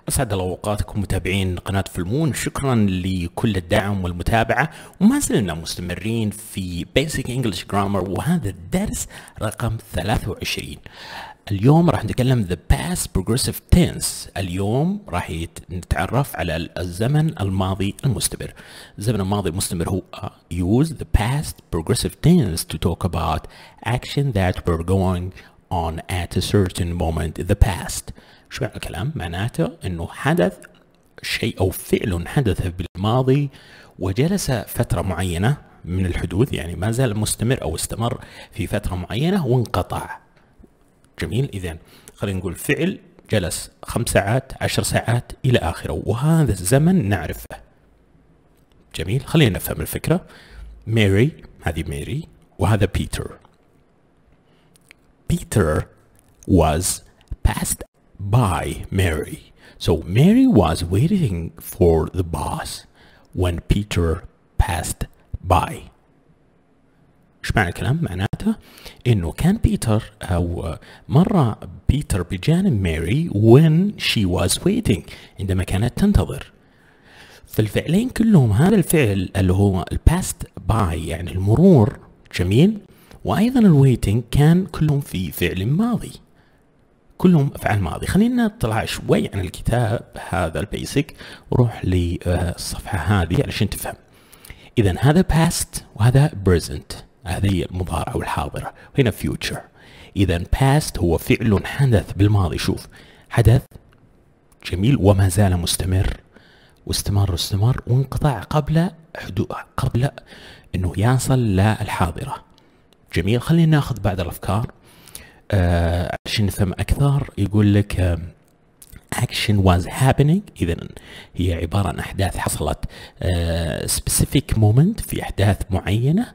أسعد الله أوقاتكم متابعين قناة فلمون. شكرا لكل الدعم والمتابعة، وما زلنا مستمرين في Basic English Grammar، وهذا الدرس رقم 23. اليوم راح نتكلم the past progressive tense. اليوم راح نتعرف على الزمن الماضي المستمر. الزمن الماضي المستمر هو use the past progressive tense to talk about action that were going on at a certain moment in the past. شو معنى الكلام؟ معناته انه حدث شيء او فعل حدث بالماضي وجلس فترة معينة من الحدوث، يعني ما زال مستمر او استمر في فترة معينة وانقطع. جميل. اذا خلينا نقول فعل جلس 5 ساعات 10 ساعات الى اخره، وهذا الزمن نعرفه. جميل. خلينا نفهم الفكرة. ماري، هذه ماري، وهذا بيتر. Peter was passed by Mary. So Mary was waiting for the bus when Peter passed by. ايش معنى الكلام؟ معناته انه كان بيتر او مر بيتر بجانب ماري when she was waiting، عندما كانت تنتظر. فالفعلين كلهم، هذا الفعل اللي هو الباست باي يعني المرور، جميل، وايضا الويتنج كان كلهم في فعل ماضي، كلهم افعال ماضي. خلينا نطلع شوي عن الكتاب هذا البيسك وروح للصفحه هذه علشان تفهم. اذا هذا past وهذا present، هذه المضارع والحاضره، وهنا future. اذا past هو فعل حدث بالماضي، شوف حدث، جميل، وما زال مستمر واستمر وانقطع قبل انه يصل للحاضره. جميل. خلينا ناخذ بعض الافكار عشان نفهم اكثر. يقول لك action was happening، اذا هي عباره عن احداث حصلت specific moment، في احداث معينه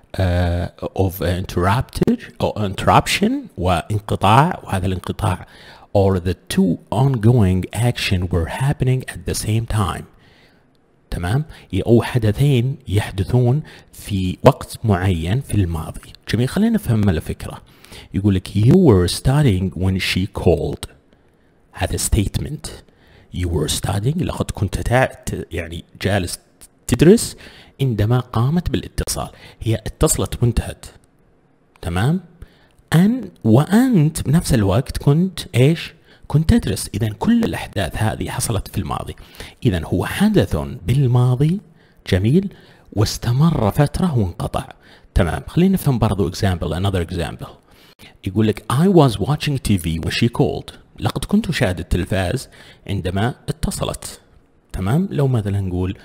of interruption وانقطاع، وهذا الانقطاع or the two ongoing action were happening at the same time. تمام، أو حدثين يحدثون في وقت معين في الماضي. جميل. خلينا نفهم الفكرة. يقول لك you were studying when she called. هذا statement. you were studying، لقد كنت يعني جالس تدرس عندما قامت بالاتصال. هي اتصلت وانتهت. تمام. وأنت بنفس الوقت كنت ايش؟ كنت تدرس. إذا كل الأحداث هذه حصلت في الماضي. إذا هو حدث بالماضي، جميل، واستمر فترة وانقطع. تمام. خلينا نفهم برضو another example. يقول لك I was watching TV when she called. لقد كنت أشاهد التلفاز عندما اتصلت. تمام. لو مثلا نقول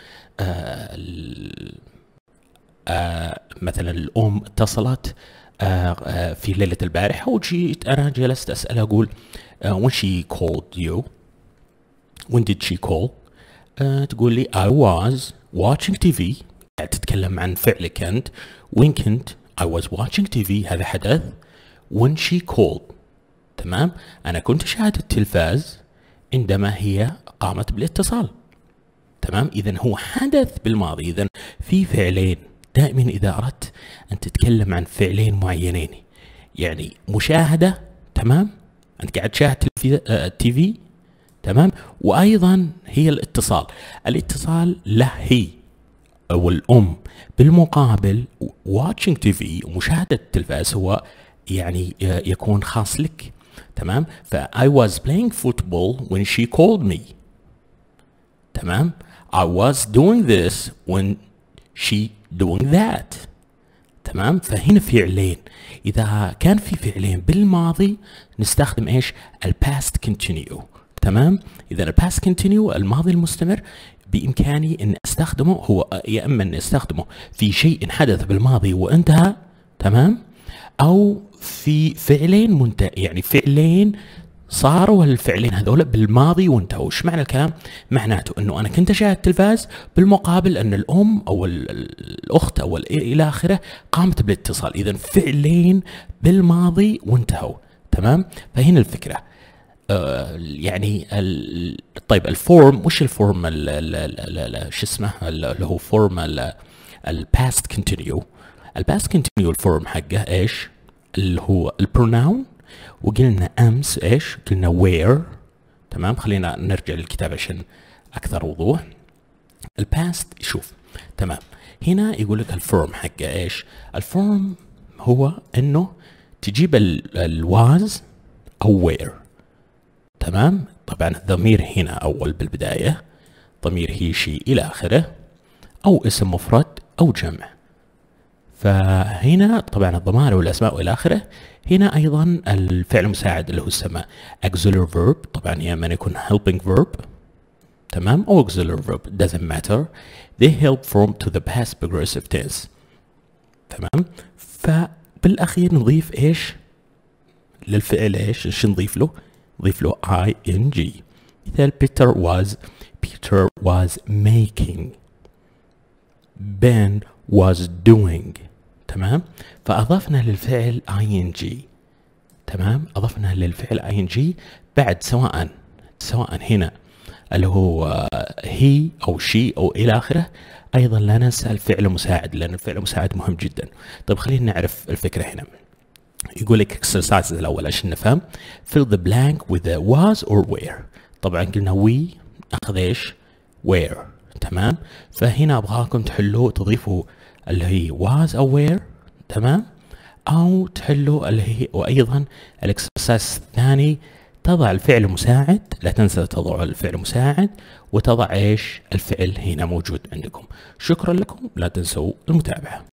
مثلا الأم اتصلت في ليلة البارحة، وجيت أنا جلست أسألها أقول when she called you, when did she call? تقول لي I was watching TV. تتكلم عن فعلك أنت. وين كنت؟ I was watching TV، هذا حدث. when she called، تمام، أنا كنت أشاهد التلفاز عندما هي قامت بالاتصال. تمام. إذا هو حدث بالماضي. إذا في فعلين. دائما إذا أردت أن تتكلم عن فعلين معينين، يعني مشاهدة، تمام، أنت قاعد تشاهد التي في، تمام، وأيضا هي الاتصال له هي أو الأم. بالمقابل watching TV ومشاهدة التلفاز هو يعني يكون خاص لك. تمام. ف I was playing football when she called me. تمام. I was doing this when she doing that. تمام. فهنا فعلين. إذا كان في فعلين بالماضي نستخدم إيش؟ الباست continue. تمام. إذا الباست continue الماضي المستمر بإمكاني أن أستخدمه، هو يا إما أن أستخدمه في شيء حدث بالماضي وانتهى، تمام، أو في فعلين يعني فعلين صاروا الفعلين هذول بالماضي وانتهوا. ايش معنى الكلام؟ معناته انه انا كنت اشاهد التلفاز، بالمقابل ان الام او الاخت او الى اخره قامت بالاتصال. اذا فعلين بالماضي وانتهوا. تمام. فهنا الفكره. يعني طيب الفورم، وش الفورم شو اسمه اللي هو فورم الباست كونتينيو. الباست كونتينيو الفورم حقه ايش؟ اللي هو البروناون. وقلنا امس ايش؟ قلنا where، تمام. خلينا نرجع للكتاب عشان اكثر وضوح. الباست شوف تمام، هنا يقول لك الفورم حقه ايش؟ الفورم هو انه تجيب الواز او وير. تمام. طبعا الضمير هنا اول بالبدايه، ضمير هي شي الى اخره، او اسم مفرد او جمع. فهنا طبعا الضمائر والاسماء والى اخره. هنا ايضا الفعل المساعد اللي هو يسمى auxiliary verb، طبعا يا اما يكون helping verb تمام او auxiliary verb doesn't matter. they help form to the past progressive tense. تمام. فبالاخير نضيف ايش للفعل؟ ايش نضيف له؟ نضيف له ing. مثال Peter was making. Ben was doing. تمام. فأضفنا للفعل ing. تمام. أضفنا للفعل ing بعد سواء هنا اللي هو he أو she أو إلى آخره. أيضا لا ننسى الفعل المساعد لأن الفعل المساعد مهم جدا. طيب خلينا نعرف الفكرة هنا. يقول لك exercise الأول عشان نفهم. fill the blank with the was or where. طبعا قلنا we أخذ إيش؟ where. تمام. فهنا أبغاكم تحلوا تضيفوا اللي هي was أو where. تمام. أو تحلوا اللي هي، وأيضا الاكسرسايز الثاني تضع الفعل المساعد، لا تنسى تضع الفعل المساعد وتضع إيش؟ الفعل هنا موجود عندكم. شكرا لكم، لا تنسوا المتابعة.